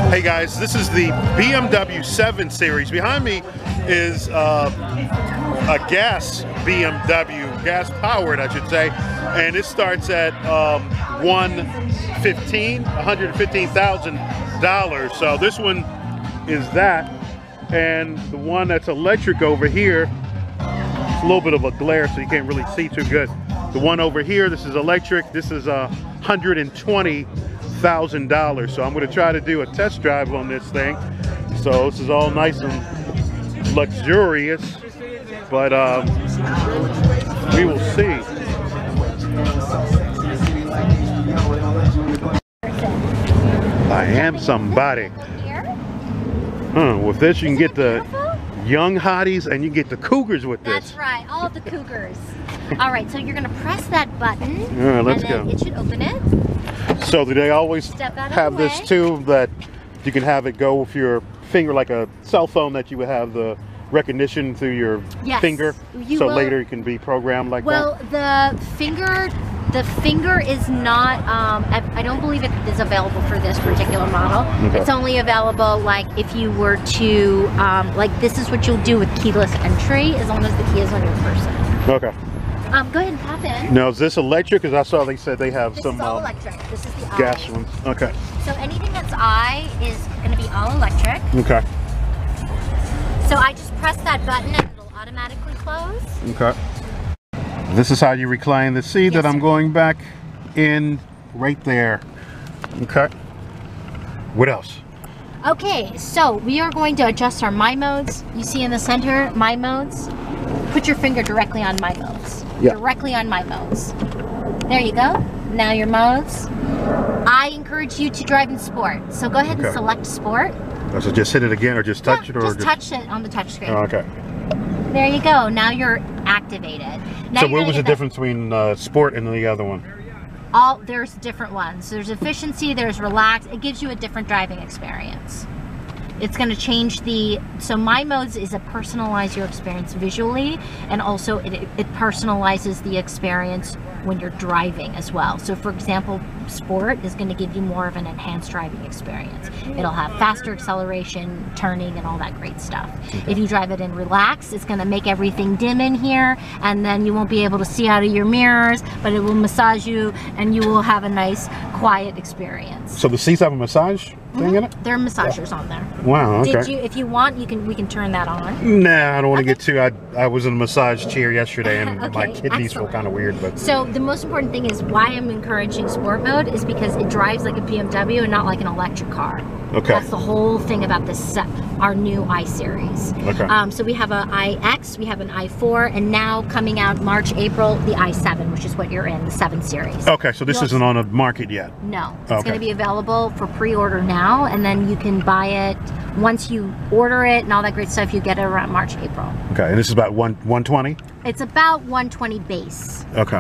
Hey guys, this is the BMW 7 Series. Behind me is a gas BMW, gas powered I should say, and it starts at $115,000. So this one is that, and the one that's electric over here, it's a little bit of a glare so you can't really see too good. The one over here, this is electric, this is $120,000. So I'm going to try to do a test drive on this thing. So this is all nice and luxurious, but we will see. I am somebody. With this you can get the young hotties and you get the cougars with this. That's right, all of the cougars. All right, so you're going to press that button. All right, let's go. It should open it. So do they always have this too, that you can have it go with your finger like a cell phone, that you would have the recognition through your finger, so later it can be programmed like that? Well, the finger is not, I don't believe it is available for this particular model. Okay. It's only available like if you were to, like this is what you'll do with keyless entry, as long as the key is on your person. Okay. Go ahead and pop in. Now, is this electric? Because I saw they said they have this some is all electric. This is the gas I. ones. Okay. So anything that's I is going to be all electric. Okay. So I just press that button and it'll automatically close. Okay. This is how you recline the seat that I'm going back in right there. Okay. What else? Okay, so we are going to adjust our My Modes. You see in the center, My Modes. Put your finger directly on My Modes. Yep. Directly on My Modes. There you go. Now your modes. I encourage you to drive in sport. So go ahead and select sport. So just hit it again or just touch it? Or just touch it on the touch screen. Oh, okay. There you go. Now you're activated. Now so what was the difference between sport and the other one? There's different ones. There's efficiency, there's relax. It gives you a different driving experience. It's going to change so My Modes is a personalize your experience visually, and also it personalizes the experience when you're driving as well. So for example, sport is going to give you more of an enhanced driving experience. It'll have faster acceleration, turning, and all that great stuff. Okay. If you drive it in relax, it's going to make everything dim in here, and then you won't be able to see out of your mirrors, but it will massage you and you will have a nice quiet experience. So the seats have a massage thing in it? There are massagers on there. Wow, okay. If you want, we can turn that on. Nah, I don't want to get too, I was in a massage chair yesterday and my kidneys feel kind of weird. But so the most important thing is why I'm encouraging sport mode is because it drives like a BMW and not like an electric car. Okay. That's the whole thing about this our new i-Series. Okay. So we have an iX, we have an i4, and now coming out March, April, the i7, which is what you're in, the 7 Series. Okay, so this isn't on the market yet? No. It's going to be available for pre-order now, and then you can buy it once you order it and all that great stuff. You get it around March, April. Okay, and this is about 120? It's about 120 base. Okay.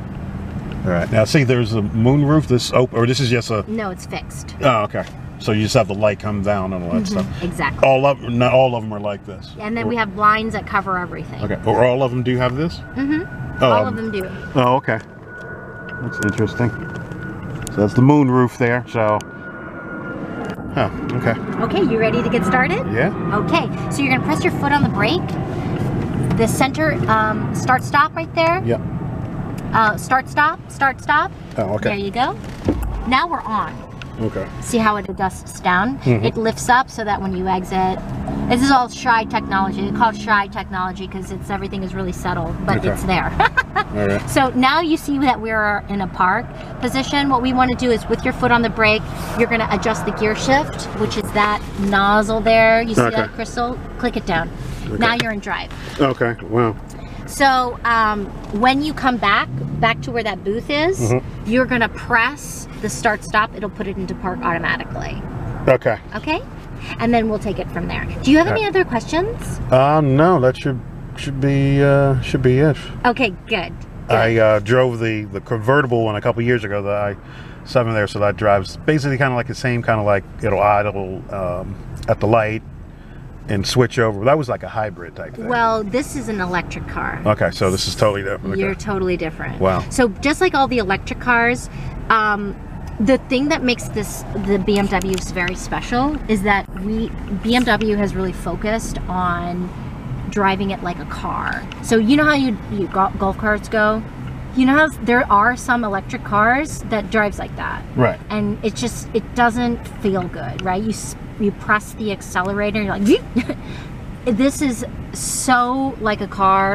All right. Now, see, there's a moonroof. This open, or this is just a? No, it's fixed. Oh, okay. So you just have the light come down and all that stuff. Exactly. Not all of them are like this. And then we have blinds that cover everything. Okay. Or all of them do have this? Mm-hmm. All of them do. Oh, okay. That's interesting. So that's the moonroof there. So. Oh, okay. Okay, you ready to get started? Yeah. Okay. So you're gonna press your foot on the brake. The center start stop right there. Yeah. Start stop. Oh, okay. There you go. Now we're on. Okay. See how it adjusts down? Mm-hmm. It lifts up so that when you exit, this is all Shy technology. They call it Shy technology because everything is really subtle, but it's there. All right. So now you see that we're in a park position. What we want to do is with your foot on the brake, you're going to adjust the gear shift, which is that nozzle there. You see that crystal? Click it down. Okay. Now you're in drive. Okay. Wow. So when you come back to where that booth is, you're going to press the start stop. It'll put it into park automatically. Okay. Okay? And then we'll take it from there. Do you have any other questions? No, that should be it. Okay, good. I drove the convertible one a couple years ago, the i7 there, so that drives basically kind of like the same, kind of like it'll idle at the light and switch over. That was like a hybrid type thing. Well, this is an electric car. Okay, so this is totally different. Okay. You're totally different. Wow. So just like all the electric cars, The thing that makes the BMWs very special is that BMW has really focused on driving it like a car. So you know how you golf carts go? You know how there are some electric cars that drives like that, right? And it doesn't feel good, right? You press the accelerator, and you're like, this is so like a car.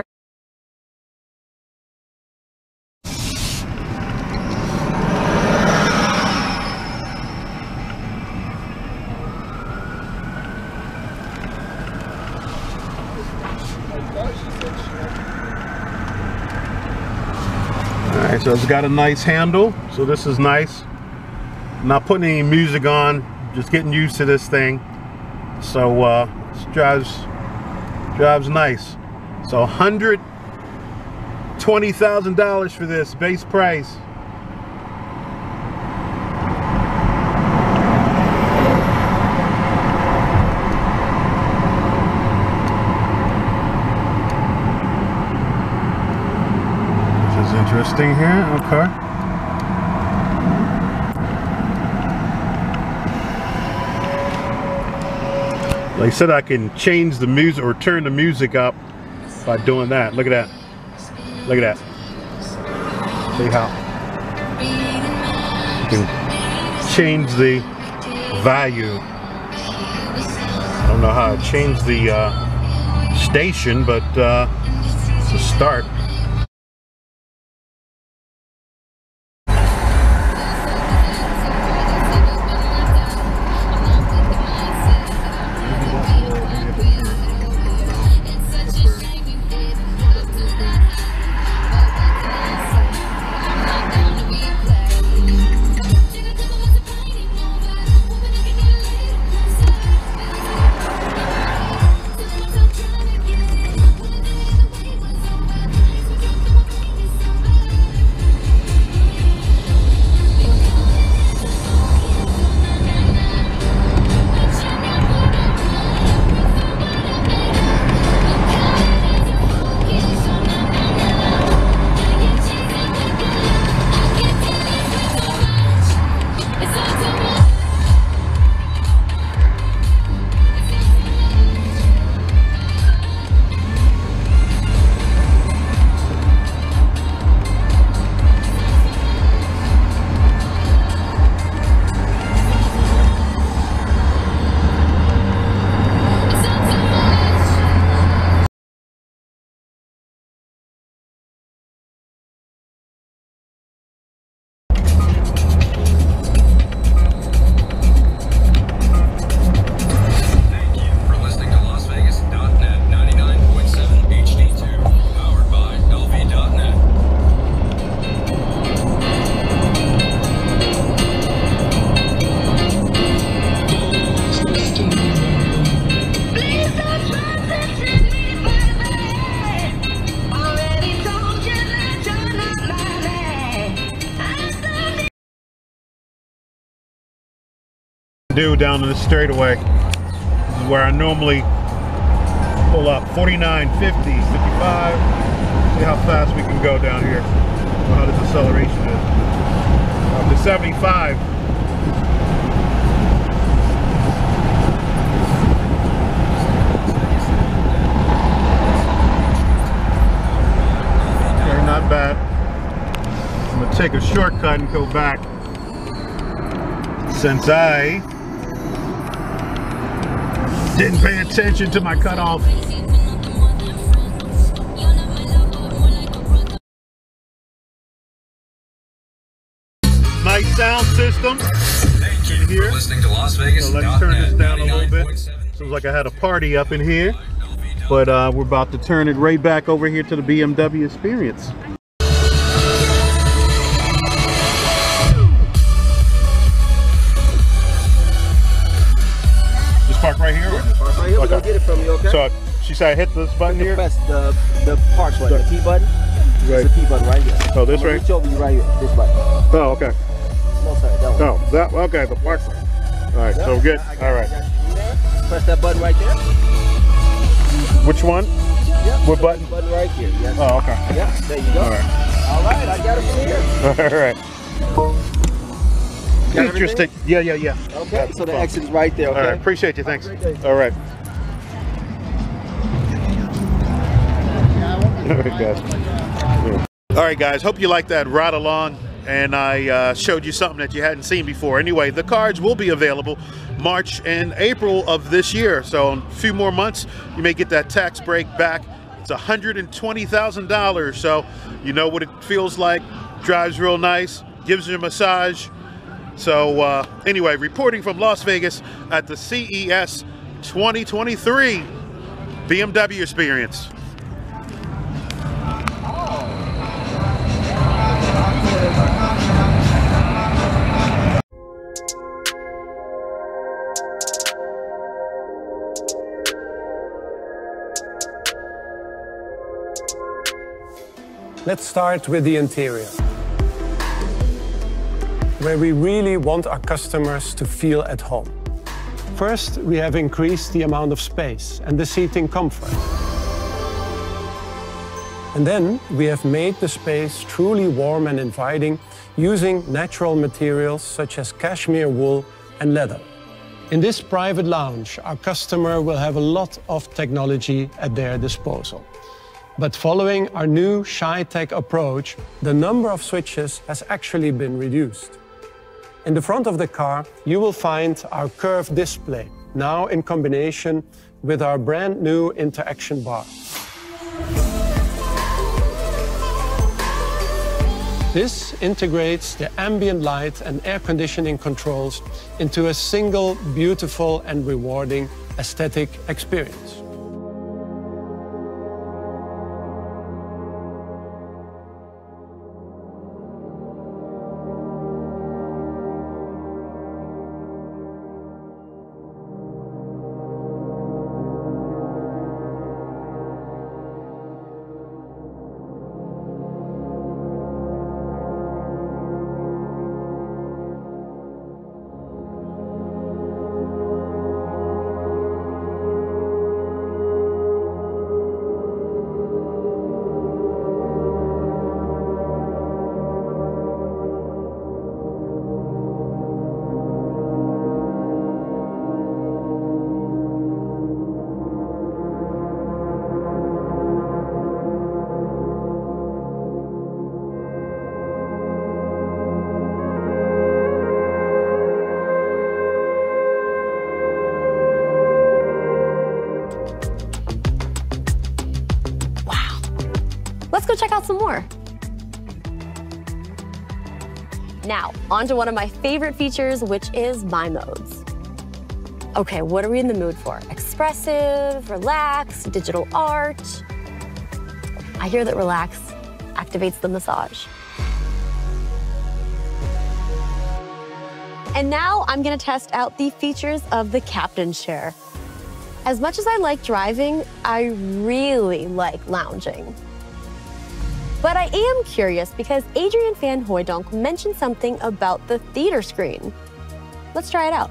Alright, so it's got a nice handle, so this is nice. Not putting any music on, just getting used to this thing. So it drives nice. So $120,000 for this base price. Interesting here, okay. Like I said, I can change the music or turn the music up by doing that. Look at that. Look at that. See how you can change the value. I don't know how to change the station, but it's a start. Down in the straightaway. This is where I normally pull up. 49, 50, 55. See how fast we can go down here. How this acceleration is. Up to 75. Okay, not bad. I'm gonna take a shortcut and go back. Since I didn't pay attention to my cutoff. Nice sound system. Thank you for listening to Las Vegas. So let's turn this down a little bit. Seems like I had a party up in here, but we're about to turn it right back over here to the BMW experience. Park right here? Yeah, park right here. We're gonna get it from you, okay? So she said I hit this button here? Press the park button, the P button. Right. It's the P button right here. Oh, this right? Reach over you right here, this button. Oh, okay. No, sorry, that one. Oh, that, okay, the park button. All right, so we're good. All right. Press that button right there. Which one? Yep. What button? Button right here, yes. Oh, okay. Yeah, there you go. All right. All right, I got it from here. All right. Interesting. Yeah. Okay, so the exit is right there, okay? All right, appreciate you, thanks. All right. All right, guys, hope you like that ride along, and I showed you something that you hadn't seen before. Anyway, the cards will be available March and April of this year, so in a few more months, you may get that tax break back. It's $120,000, so you know what it feels like. Drives real nice, gives you a massage. So anyway, reporting from Las Vegas at the CES 2023 BMW Experience. Let's start with the interior, where we really want our customers to feel at home. First, we have increased the amount of space and the seating comfort. And then we have made the space truly warm and inviting using natural materials such as cashmere wool and leather. In this private lounge, our customer will have a lot of technology at their disposal. But following our new ShyTech approach, the number of switches has actually been reduced. In the front of the car, you will find our curved display, now in combination with our brand new interaction bar. This integrates the ambient light and air conditioning controls into a single beautiful and rewarding aesthetic experience. Let's go check out some more. Now, on to one of my favorite features, which is My Modes. Okay, what are we in the mood for? Expressive, relax, digital art. I hear that relax activates the massage. And now I'm gonna test out the features of the captain's chair. As much as I like driving, I really like lounging. But I am curious because Adrian van Hooydonk mentioned something about the theater screen. Let's try it out.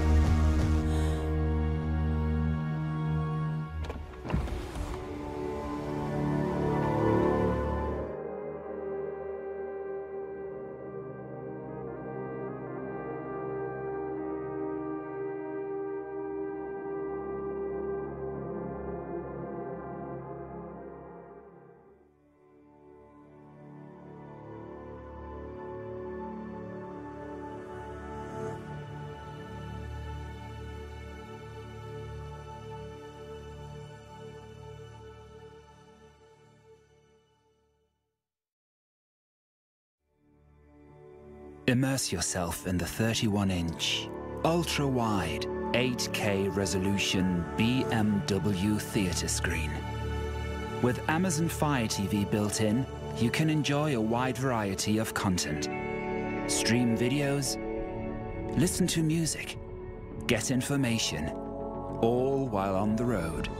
Immerse yourself in the 31-inch, ultra-wide, 8K resolution BMW theater screen. With Amazon Fire TV built in, you can enjoy a wide variety of content. Stream videos, listen to music, get information, all while on the road.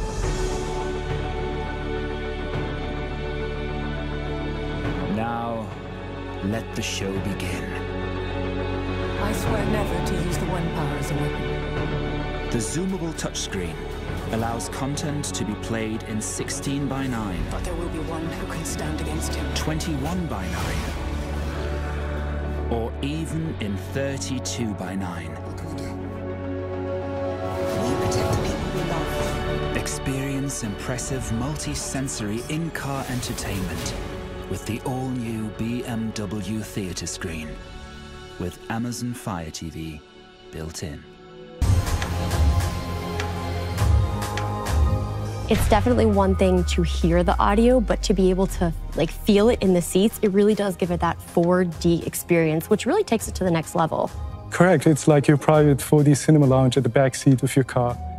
Now, let the show begin. I swear never to use the One Power as a weapon. The zoomable touchscreen allows content to be played in 16:9. But there will be one who can stand against him. 21:9. Or even in 32:9. Experience impressive multi-sensory in-car entertainment with the all-new BMW Theatre Screen with Amazon Fire TV built in. It's definitely one thing to hear the audio, but to be able to feel it in the seats, it really does give it that 4D experience, which really takes it to the next level. Correct. It's like your private 4D cinema lounge at the back seat of your car.